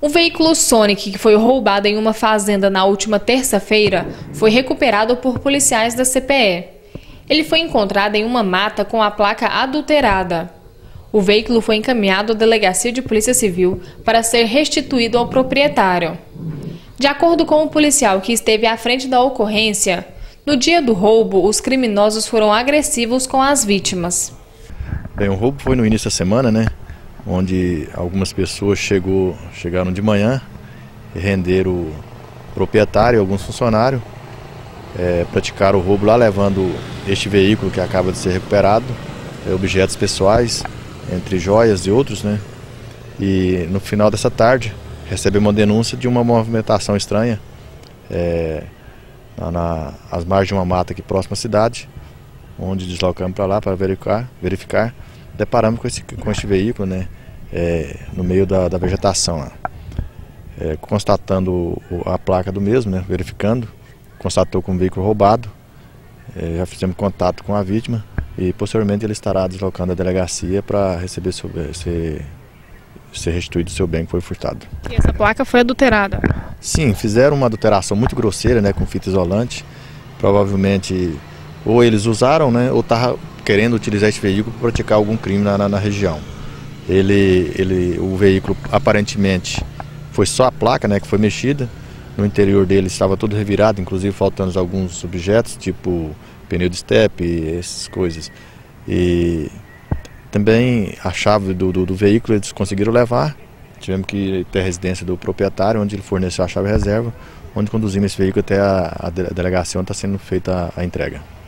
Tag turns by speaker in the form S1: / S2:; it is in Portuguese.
S1: O veículo Sonic, que foi roubado em uma fazenda na última terça-feira, foi recuperado por policiais da CPE. Ele foi encontrado em uma mata com a placa adulterada. O veículo foi encaminhado à Delegacia de Polícia Civil para ser restituído ao proprietário. De acordo com o policial que esteve à frente da ocorrência, no dia do roubo, os criminosos foram agressivos com as vítimas.
S2: Bem, o roubo foi no início da semana, né? Onde algumas pessoas chegaram de manhã e renderam o proprietário e alguns funcionários. Praticaram o roubo lá, levando este veículo que acaba de ser recuperado, objetos pessoais, entre joias e outros, né? E no final dessa tarde recebemos uma denúncia de uma movimentação estranha às margens de uma mata aqui próxima à cidade, onde deslocamos para lá para verificar. Deparamos com este veículo, né, no meio da vegetação, lá. Constatando a placa do mesmo, né, verificando, constatou com um veículo roubado, já fizemos contato com a vítima e posteriormente ele estará deslocando a delegacia para receber ser restituído o seu bem que foi furtado.
S1: E essa placa foi adulterada?
S2: Sim, fizeram uma adulteração muito grosseira, né, com fita isolante. Provavelmente ou eles usaram, né, ou estavam querendo utilizar esse veículo para praticar algum crime na região. O veículo aparentemente foi só a placa, né, que foi mexida. No interior dele estava todo revirado, inclusive faltando alguns objetos, tipo pneu de estepe, essas coisas. E também a chave do veículo eles conseguiram levar. Tivemos que ir até a residência do proprietário, onde ele forneceu a chave reserva, onde conduzimos esse veículo até a delegacia onde está sendo feita a entrega.